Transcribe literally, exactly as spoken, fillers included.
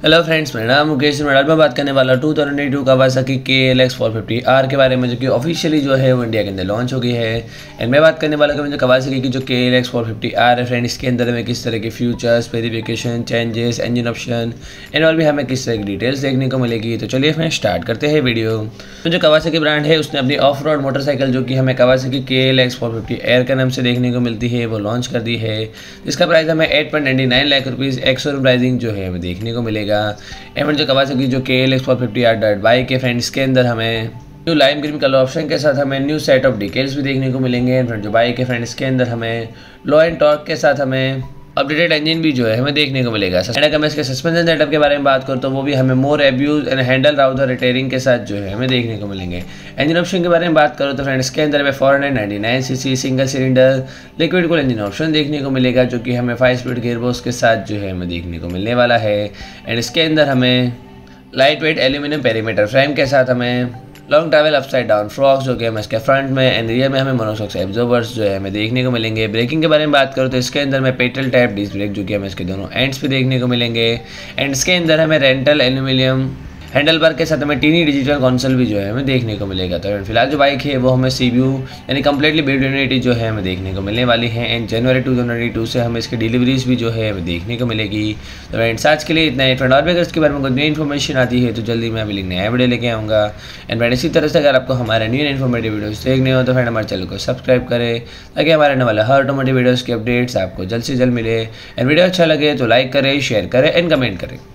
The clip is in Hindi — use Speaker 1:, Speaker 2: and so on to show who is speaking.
Speaker 1: हेलो फ्रेंड्स, मेरा नाम मुकेश मेडल में बात करने वाला two thousand twenty two Kawasaki K L X four fifty R के बारे में, जो कि ऑफिशियली जो है वो इंडिया के अंदर लॉन्च हो गई है। एंड मैं बात करने वाला हूँ जो कावासाकी की जो K L X four fifty R है फ्रेंड, इसके अंदर हमें किस तरह के futures, specification, changes, engine option and और भी हमें किस तरह की डिटेल्स देखने को मिलेगी। तो चलिए फ्रेंड स्टार्ट करते हैं वीडियो। तो जो कावासाकी ब्रांड है उसने अपनी ऑफ रोड मोटरसाइकिल जो कि हमें Kawasaki K L X four fifty R के नाम से देखने को मिलती है वो लॉन्च कर दी है, जिसका प्राइस हमें eight point ninety nine lakh rupees ex showroom pricing जो है हमें देखने को मिलेगा। एवं जो कावासाकी जो K L X four fifty R dot bike के फ्रेंड्स के अंदर हमें new lime green colour option के साथ हमें न्यू सेट ऑफ डिटेल्स भी देखने को मिलेंगे। फ्रेंड जो बाइक के फ्रेंड्स के अंदर हमें लो एंड टॉर्क के साथ हमें अपडेटेड इंजन भी जो है हमें देखने को मिलेगा। अगर मैं इसके सस्पेंशन सेटअप के बारे में बात करूँ तो वो भी हमें more abuse and handle rather retiring के साथ जो है हमें देखने को मिलेंगे। इंजन ऑप्शन के बारे में बात करूँ तो फ्रेंड्स के अंदर हमें four hundred ninety nine C C single cylinder liquid cool engine option देखने को मिलेगा, जो कि हमें फाइव स्पीड गियरबॉक्स के साथ जो है हमें देखने को मिलने वाला है। एंड इसके अंदर हमें light weight aluminium perimeter frame के साथ हमें long travel upside down forks जो कि हमें इसके फ्रंट में एंड रियर में हमें मोनोशॉक एब्जॉर्बर्स जो है हमें देखने को मिलेंगे। ब्रेकिंग के बारे में बात करूँ तो इसके अंदर हमें पेट्रोल टाइप डिस्क ब्रेक जो कि हमें इसके दोनों एंड्स पे देखने को मिलेंगे। एंड इसके अंदर हमें रेंटल एल्यूमिनियम हैंडल बार के साथ हमें टीनी डिजिटल कंसोल भी जो है हमें देखने को मिलेगा। तो फिलहाल जो बाइक है वो हमें सीपीयू यानी कंप्लीटली बिल्ड यूनिटी जो है हमें देखने को मिलने वाली है। And January two thousand twenty two से हमें इसकी डिलीवरीज भी जो है हमें देखने को मिलेगी। तो फ्रेंड्स आज के लिए इतना ही। फ्रेंड और भी अगर इसके बारे में कोई नई इन्फॉर्मेशन आती है तो जल्दी मैं अभी नया वीडियो लेके आऊँगा। एंड फ्रेंड इसी तरह से अगर आपको हमारे न्यू इन्फॉर्मेटिव वीडियोस देखने हो तो फ्रेंड हमारे चैनल को सब्सक्राइब करें, ताकि हमारे आने वाले हर ऑटोमोटिव वीडियोज़ के अपडेट्स आपको जल्द से जल्द मिले। एंड वीडियो अच्छा लगे तो लाइक करें, शेयर करें एंड कमेंट करें।